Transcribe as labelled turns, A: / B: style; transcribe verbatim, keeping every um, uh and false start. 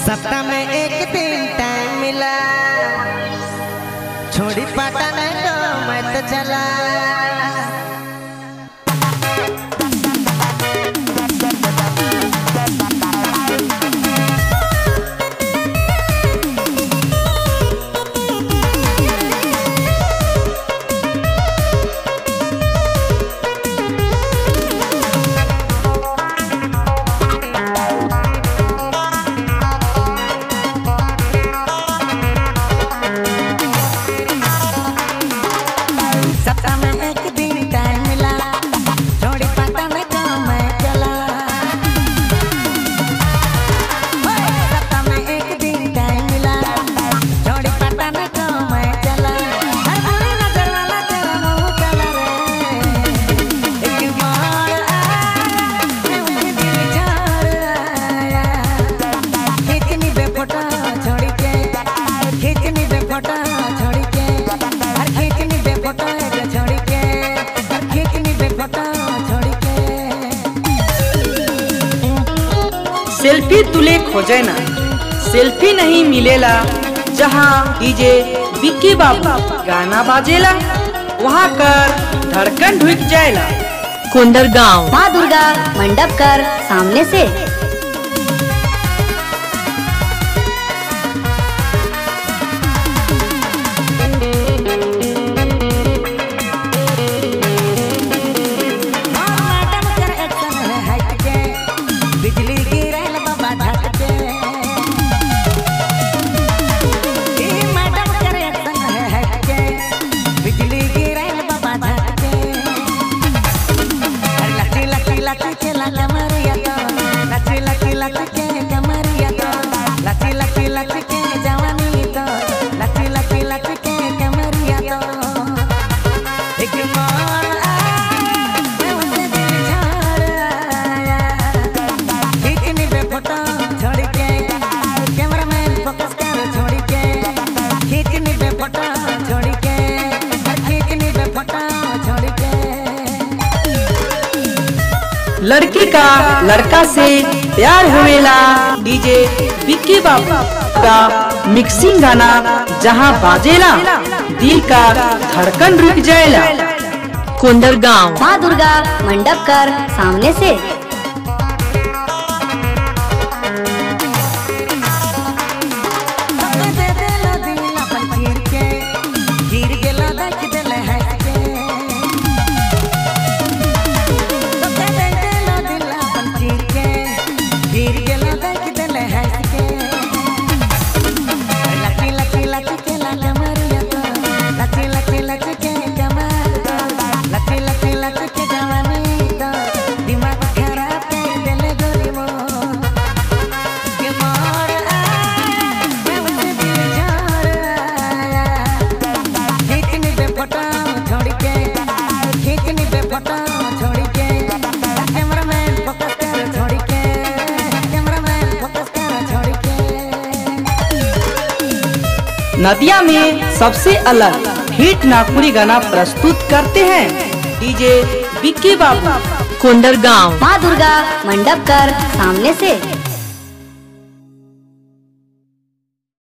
A: सप्ताह में एक दिन टाइम मिला, छोड़ी पटन तो मैं तो चला। सप्ताह में एक दिन टाइम मिला, छोड़ी पटन तो मैं चला। सप्ताह में एक दिन टाइम मिला, छोड़ी पटन तो मैं चला। हर बुरी नजर वाला तेरा मुंह काला रे, एक बार आया मैं दिल छोड़ आया। खींचनी बे फोटो छोड़ी के, खींचनी बे फोटो छोड़ी के, हर खींचनी बे फोटो
B: सेल्फी तुले खोजे ना, सेल्फी नहीं मिलेला। जहाँ डीजे विक्की बाबू गाना बाजेला, वहाँ कर धड़कन ढुक जाएला।
C: कोंडरगांव माँ दुर्गा मंडप कर सामने से।
A: बिजली गिरल बाबा झटके, मैडम करे एक्शन है हटके। बिजली गिरल बाबा झटके, लची लची लची के कमरिया तो, लची लची लची के कमरिया तो, लची लची लची के जवानी तो, लची लची लची के कमरिया तो। एक मोर आया मैं दिल छोड़ आया। खींचनी बे फोटो छोड़ी के, कैमरामैन फोकस कर छोड़ी के, खींचनी बे फोटो छोड़ी के, खींचनी बे फोटो छोड़ी के।
B: लड़की का लड़का से प्यार होवेला। डीजे विक्की बाबू का मिक्सिंग गाना जहाँ बाजेला, दिल का धड़कन रुक जाएला।
C: कोंडरगांव माँ दुर्गा मंडप कर सामने से।
B: नदिया में सबसे अलग हिट नागपुरी गाना प्रस्तुत करते हैं डीजे विक्की बाबू।
C: कोंडरगांव माँ दुर्गा मंडप कर सामने से।